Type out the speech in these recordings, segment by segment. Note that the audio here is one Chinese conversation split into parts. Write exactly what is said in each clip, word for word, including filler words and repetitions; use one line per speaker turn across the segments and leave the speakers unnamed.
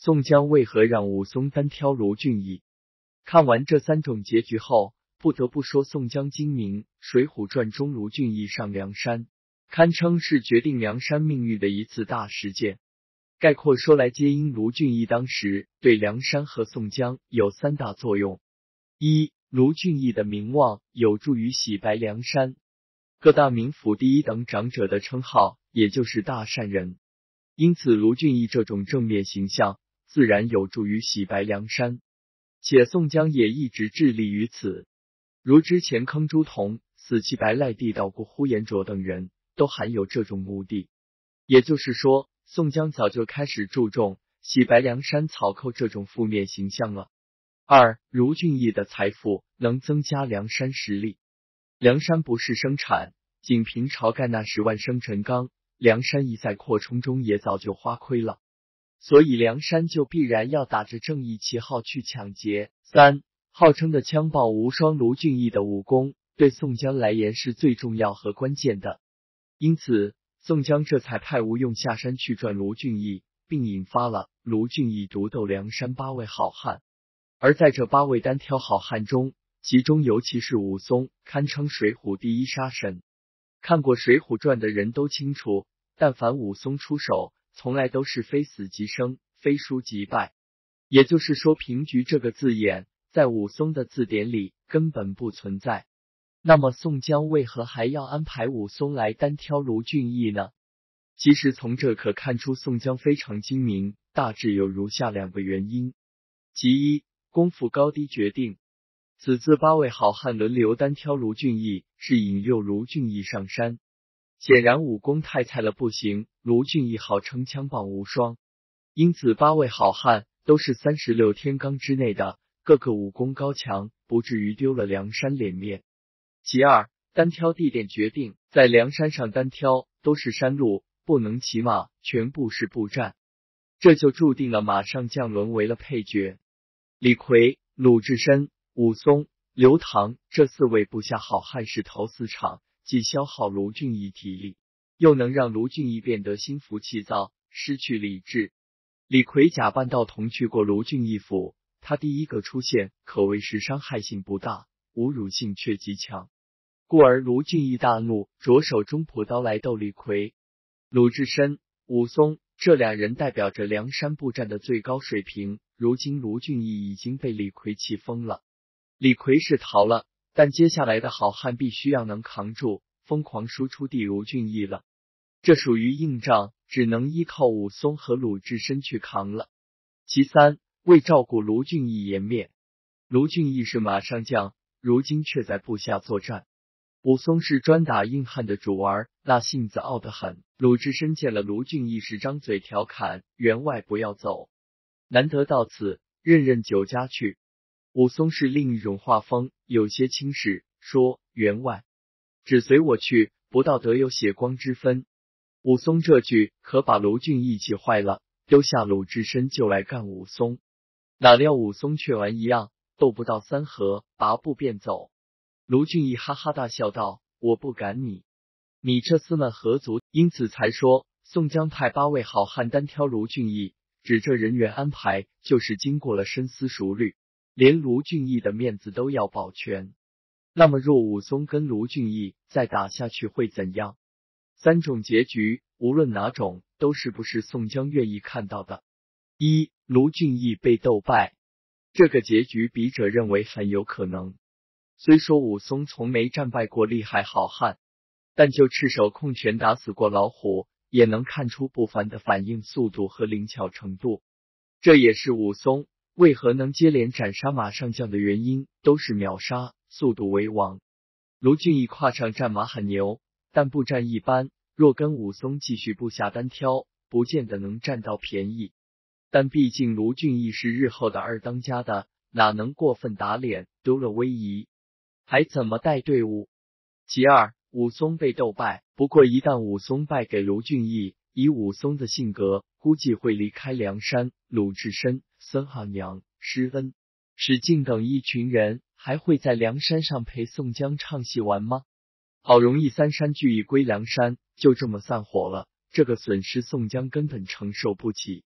宋江为何让武松单挑卢俊义？看完这三种结局后，不得不说宋江精明。《水浒传》中卢俊义上梁山，堪称是决定梁山命运的一次大事件。概括说来，皆因卢俊义当时对梁山和宋江有三大作用：一、卢俊义的名望有助于洗白梁山，各大名府第一等长者的称号，也就是大善人。因此卢俊义这种正面形象自然有助于洗白梁山，且宋江也一直致力于此。如之前坑朱仝、死乞白赖地道过呼延灼等人，都含有这种目的。也就是说，宋江早就开始注重洗白梁山草寇这种负面形象了。二、卢俊义的财富能增加梁山实力。梁山不是生产，仅凭晁盖那十万生辰纲，梁山一在扩充中也早就花亏了，所以梁山就必然要打着正义旗号去抢劫。三、号称的枪爆无双卢俊义的武功，对宋江来言是最重要和关键的。因此，宋江这才派吴用下山去赚卢俊义，并引发了卢俊义独斗梁山八位好汉。而在这八位单挑好汉中，其中尤其是武松，堪称水浒第一杀神。看过《水浒传》的人都清楚，但凡武松出手，从来都是非死即生，非输即败。也就是说，平局这个字眼在武松的字典里根本不存在。那么宋江为何还要安排武松来单挑卢俊义呢？其实从这可看出宋江非常精明，大致有如下两个原因。其一，功夫高低决定。此次八位好汉轮流单挑卢俊义，是引诱卢俊义上山。显然武功太菜了不行，卢俊义号称枪棒无双，因此八位好汉都是三十六天罡之内的，个个武功高强，不至于丢了梁山脸面。其二，单挑地点决定，在梁山上单挑都是山路，不能骑马，全部是步战，这就注定了马上将沦为了配角。李逵、鲁智深、武松、刘唐这四位部下好汉是头四场，既消耗卢俊义体力，又能让卢俊义变得心浮气躁，失去理智。李逵假扮道童去过卢俊义府，他第一个出现，可谓是伤害性不大，侮辱性却极强，故而卢俊义大怒，着手中朴刀来斗李逵。鲁智深、武松这两人代表着梁山步战的最高水平，如今卢俊义已经被李逵气疯了。李逵是逃了，但接下来的好汉必须要能扛住，疯狂输出地卢俊义了。这属于硬仗，只能依靠武松和鲁智深去扛了。其三，为照顾卢俊义颜面。卢俊义是马上将，如今却在部下作战。武松是专打硬汉的主儿，那性子傲得很。鲁智深见了卢俊义是张嘴调侃，员外不要走，难得到此，任任酒家去。武松是另一种画风，有些轻视，说员外只随我去，不道德有血光之分。武松这句可把卢俊义气坏了，丢下鲁智深就来干武松。哪料武松却玩一样，斗不到三合，拔步便走。卢俊义哈哈大笑道：我不赶你，你这厮们何足？因此才说宋江派八位好汉单挑卢俊义，指这人员安排就是经过了深思熟虑，连卢俊义的面子都要保全。那么若武松跟卢俊义再打下去会怎样？三种结局，无论哪种，都是不是宋江愿意看到的。一、卢俊义被斗败，这个结局笔者认为很有可能。虽说武松从没战败过厉害好汉，但就赤手空拳打死过老虎，也能看出不凡的反应速度和灵巧程度。这也是武松为何能接连斩杀马上将的原因，都是秒杀，速度为王。卢俊义跨上战马很牛，但步战一般，若跟武松继续部下单挑，不见得能占到便宜。但毕竟卢俊义是日后的二当家的，哪能过分打脸，丢了威仪，还怎么带队伍？其二，武松被斗败，不过一旦武松败给卢俊义，以武松的性格，估计会离开梁山。鲁智深、孙二娘、施恩、史进等一群人还会在梁山上陪宋江唱戏玩吗？好容易三山聚义归梁山，就这么散伙了，这个损失宋江根本承受不起。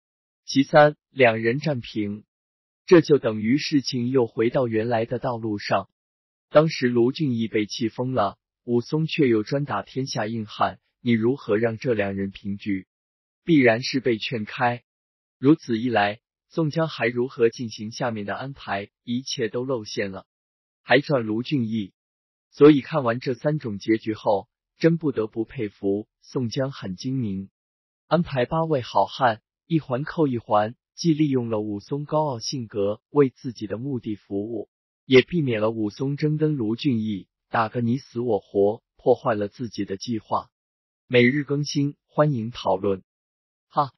其三，两人战平，这就等于事情又回到原来的道路上。当时卢俊义被气疯了，武松却又专打天下硬汉，你如何让这两人平局？必然是被劝开。如此一来，宋江还如何进行下面的安排？一切都露馅了，还赚卢俊义。所以看完这三种结局后，真不得不佩服宋江很精明，安排八位好汉一环扣一环，既利用了武松高傲性格为自己的目的服务，也避免了武松真跟卢俊义打个你死我活，破坏了自己的计划。每日更新，欢迎讨论。哈。